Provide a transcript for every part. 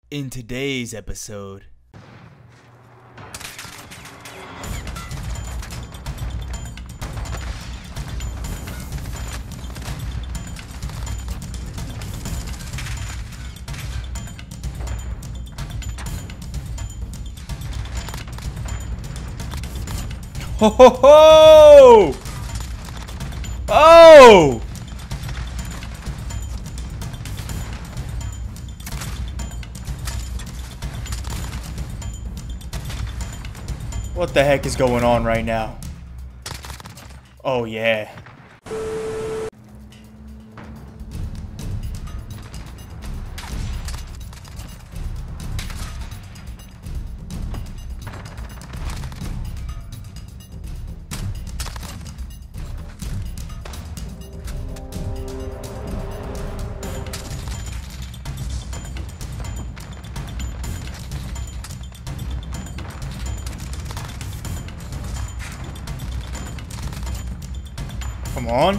In today's episode, ho ho ho! Oh! What the heck is going on right now? Oh yeah. Come on.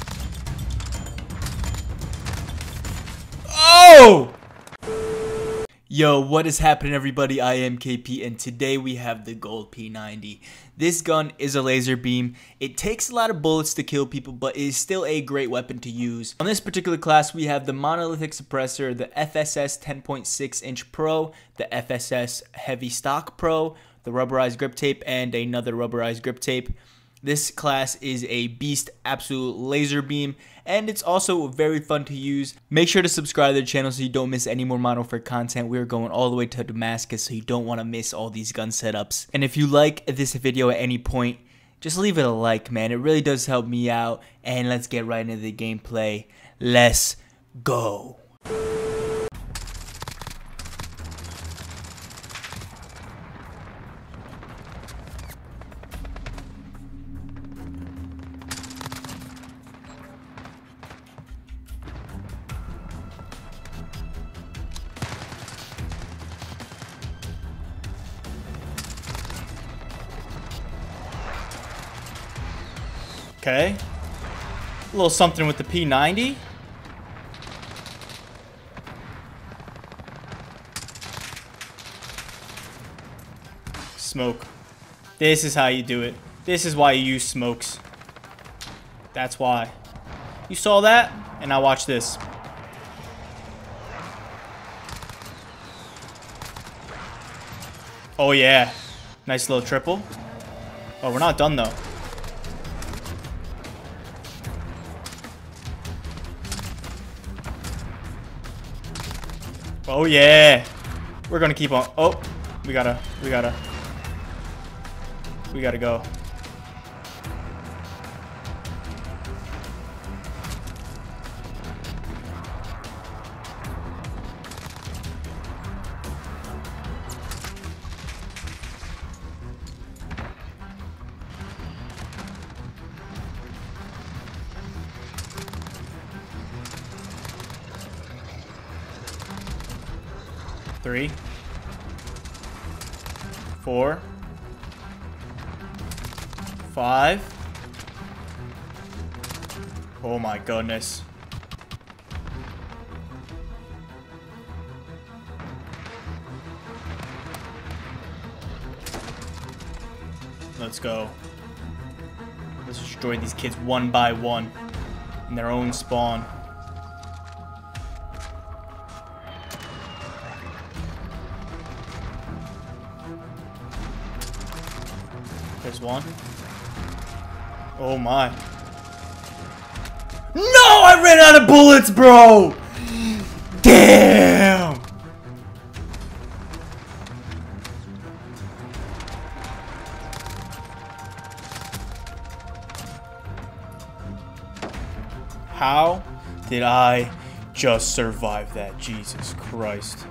Oh! Yo, what is happening, everybody? I am KP, and today we have the gold P90. This gun is a laser beam. It takes a lot of bullets to kill people, but it is still a great weapon to use. On this particular class, we have the monolithic suppressor, the FSS 10.6-inch Pro, the FSS Heavy Stock Pro, the rubberized grip tape, and another rubberized grip tape. This class is a beast, absolute laser beam, and it's also very fun to use. Make sure to subscribe to the channel so you don't miss any more Modern Warfare content. We're going all the way to Damascus, so you don't want to miss all these gun setups. And if you like this video at any point, just leave it a like, man. It really does help me out. And let's get right into the gameplay. Let's go. Okay, a little something with the P90. Smoke. This is how you do it. This is why you use smokes. That's why. You saw that? And now watch this. Oh yeah. Nice little triple. Oh, we're not done though. Oh yeah, we're gonna keep on. Oh, we gotta go. Three, 4, 5. Oh my goodness. Let's go. Let's destroy these kids one by one in their own spawn. There's one. Oh my. No! I ran out of bullets, bro! Damn! How did I just survive that? Jesus Christ.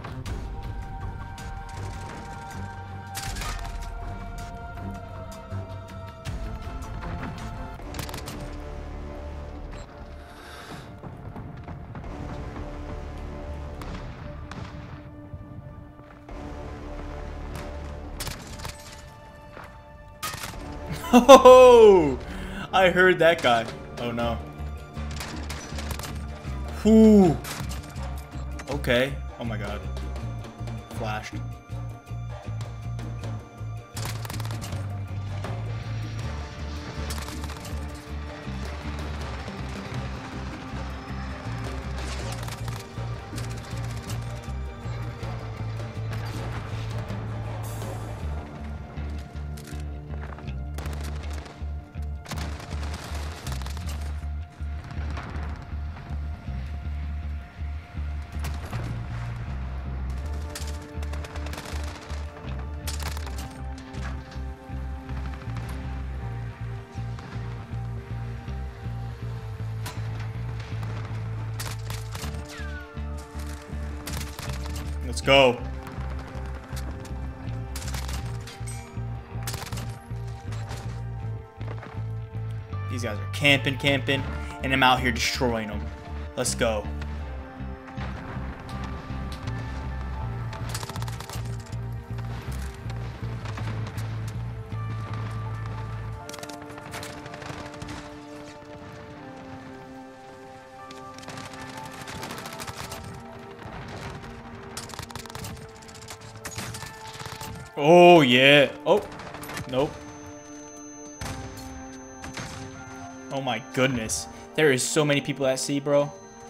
Oh, I heard that guy. Oh no. Ooh. Okay. Oh my god. Flashed. Let's go. These guys are camping, and I'm out here destroying them. Let's go. Oh, yeah. Oh, nope. Oh my goodness. There is so many people at sea, bro.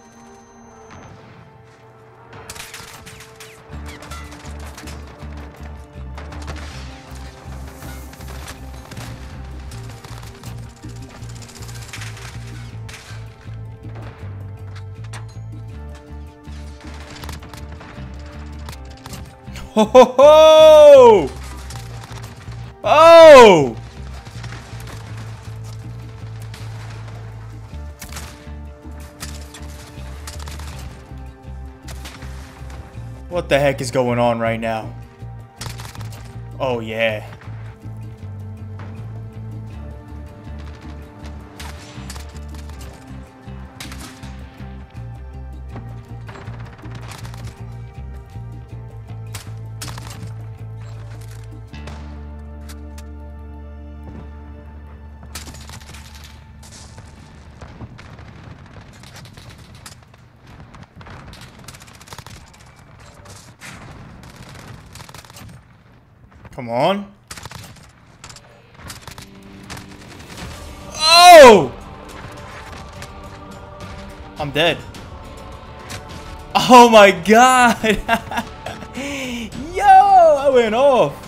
Ho ho ho! Oh! What the heck is going on right now? Oh yeah. Come on. Oh! I'm dead. Oh my god. Yo, I went off.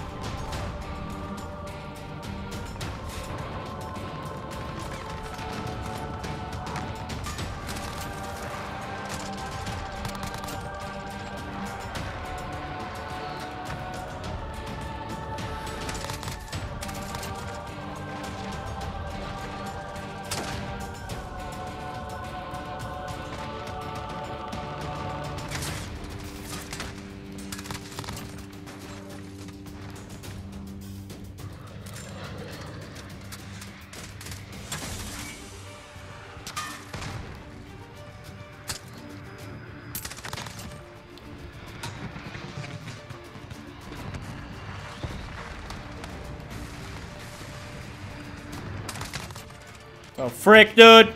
Oh, frick, dude.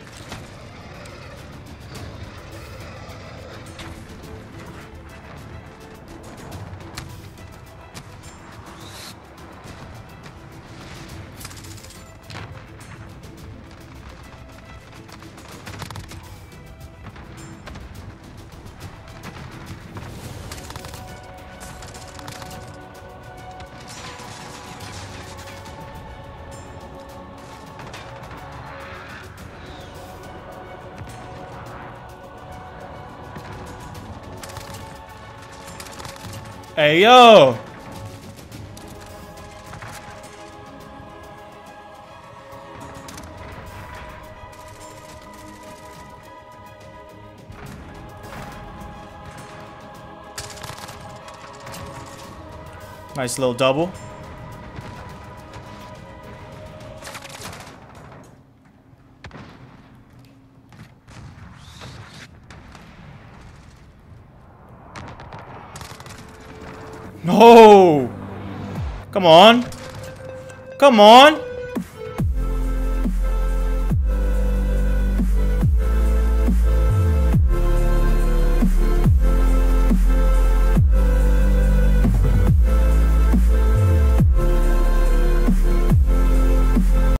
Hey, yo! Nice little double. No! Come on! Come on!